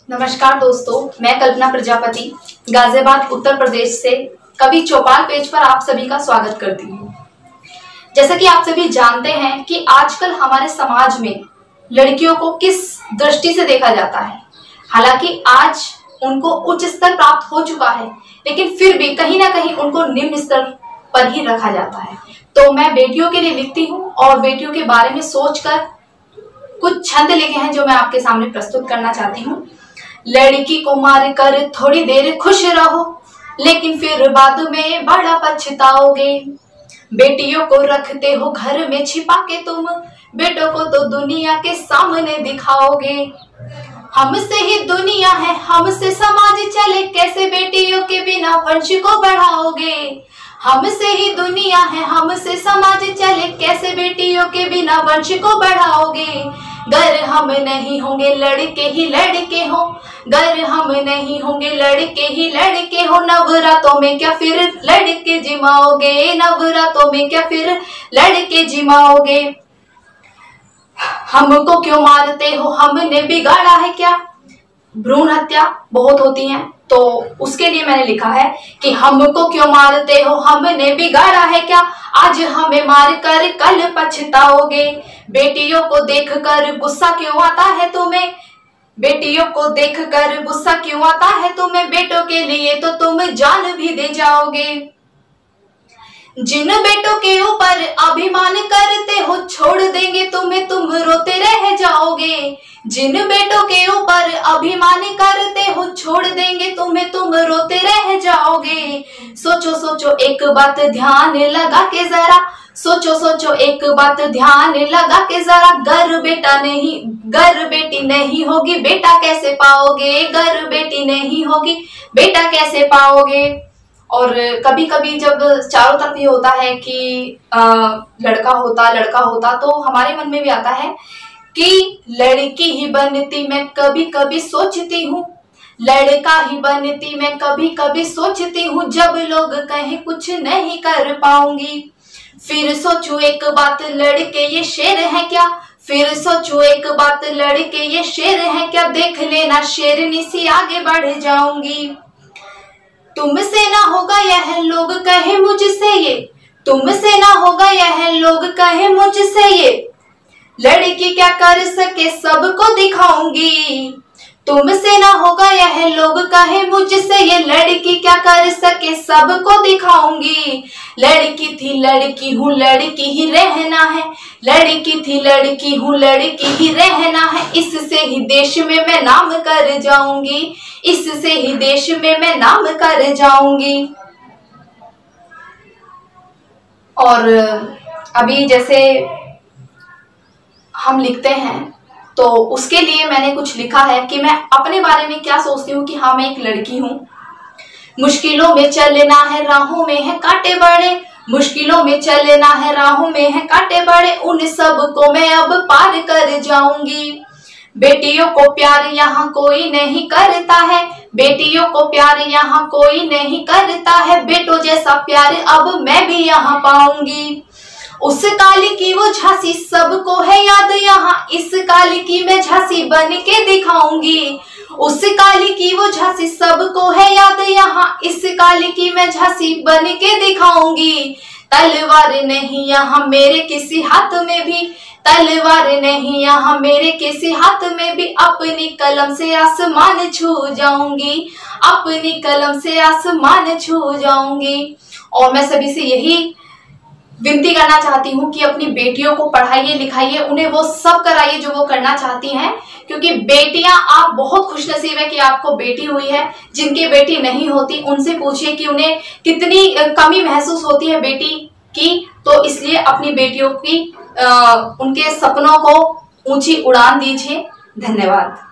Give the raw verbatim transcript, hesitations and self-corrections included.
नमस्कार दोस्तों, मैं कल्पना प्रजापति गाजियाबाद उत्तर प्रदेश से कवि चौपाल पेज पर आप सभी का स्वागत करती हूँ। जैसा कि आप सभी जानते हैं कि आजकल हमारे समाज में लड़कियों को किस दृष्टि से देखा जाता है। हालांकि आज उनको उच्च स्तर प्राप्त हो चुका है, लेकिन फिर भी कहीं ना कहीं उनको निम्न स्तर पर ही रखा जाता है। तो मैं बेटियों के लिए लिखती हूँ और बेटियों के बारे में सोचकर कुछ छंद लिखे हैं जो मैं आपके सामने प्रस्तुत करना चाहती हूँ। लड़की को मार कर थोड़ी देर खुश रहो, लेकिन फिर बाद में बड़ा पछताओगे। बेटियों को रखते हो घर में छिपा के तुम, बेटों को तो दुनिया के सामने दिखाओगे। हमसे ही दुनिया है, हमसे समाज चले, कैसे बेटियों के बिना वंश को बढ़ाओगे। हमसे ही दुनिया है, हमसे समाज चले, कैसे बेटियों के बिना वंश को बढ़ाओगे। गर हम नहीं होंगे लड़के ही लड़के हो, गर हम नहीं होंगे लड़के ही लड़के हो, नवरातों में क्या फिर लड़के जिमाओगे, नवरातों में क्या फिर लड़के जिमाओगे। हमको क्यों मारते हो, हमने बिगाड़ा है क्या। भ्रूण हत्या बहुत होती है, तो उसके लिए मैंने लिखा है कि हमको क्यों मारते हो, हमने बिगाड़ा है क्या। आज हमें मार कर कल पछताओगे। बेटियों को देखकर गुस्सा क्यों आता है तुम्हें, बेटियों को देखकर गुस्सा क्यों आता है तुम्हें, बेटों के लिए तो तुम जान भी दे जाओगे। जिन बेटों के ऊपर अभिमान करते हो, छोड़ देंगे तुम्हें, तुम रोते रह जाओगे। जिन बेटों के ऊपर अभिमान करते हो, छोड़ देंगे तुम्हें, तुम रोते रह जाओगे। सोचो सोचो एक बात ध्यान लगा के जरा, सोचो सोचो एक बात ध्यान लगा के जरा, गर बेटा नहीं गर बेटी नहीं होगी बेटा कैसे पाओगे, गर बेटी नहीं होगी बेटा कैसे पाओगे। और कभी कभी जब चारों तरफ ये होता है कि आ, लड़का होता लड़का होता तो हमारे मन में भी आता है कि लड़की ही बनती मैं कभी कभी सोचती हूँ, लड़का ही बनती मैं कभी कभी सोचती हूँ, जब लोग कहें कुछ नहीं कर पाऊंगी। फिर सोचूं एक बात लड़के ये शेर है क्या, फिर सोचूं एक बात लड़के ये शेर है क्या, देख लेना शेरनी सी आगे बढ़ जाऊंगी। तुमसे ना होगा यह लोग कहे मुझसे ये, तुमसे ना होगा यह लोग कहे मुझसे ये, लड़की क्या कर सके सबको दिखाऊंगी। तुमसे ना होगा यह लोग कहे मुझसे ये, लड़की क्या कर सके सबको दिखाऊंगी। लड़की थी लड़की हूँ लड़की ही रहना है, लड़की थी लड़की हूँ लड़की ही रहना है, इससे ही देश में मैं नाम कर जाऊंगी, इससे ही देश में मैं नाम कर जाऊंगी। और अभी जैसे हम लिखते हैं तो उसके लिए मैंने कुछ लिखा है कि मैं अपने बारे में क्या सोचती हूँ कि हाँ मैं एक लड़की हूँ। मुश्किलों में चलना है राहों में है कांटे बड़े, मुश्किलों में चलना है राहों में है कांटे बड़े, उन सब को मैं अब पार कर जाऊंगी। बेटियों को प्यार यहाँ कोई नहीं करता है, बेटियों को प्यार यहाँ कोई नहीं करता है, बेटों जैसा प्यार अब मैं भी यहाँ पाऊंगी। उस काली की वो झांसी सबको है याद यहाँ, इस काली की मैं झांसी बन के दिखाऊंगी। उस काली की वो झांसी सबको है याद यहाँ, इस काली की मैं झांसी बन के दिखाऊंगी। तलवार नहीं यहाँ मेरे किसी हाथ में भी, तलवार नहीं यहाँ मेरे किसी हाथ में भी, अपनी कलम से आसमान छू जाऊंगी, अपनी कलम से आसमान छू जाऊंगी। और मैं सभी से यही विनती करना चाहती हूँ कि अपनी बेटियों को पढ़ाइए लिखाइए, उन्हें वो सब कराइए जो वो करना चाहती हैं, क्योंकि बेटियां आप बहुत खुशनसीब है कि आपको बेटी हुई है। जिनकी बेटी नहीं होती उनसे पूछिए कि उन्हें कितनी कमी महसूस होती है बेटी की। तो इसलिए अपनी बेटियों की आ, उनके सपनों को ऊंची उड़ान दीजिए। धन्यवाद।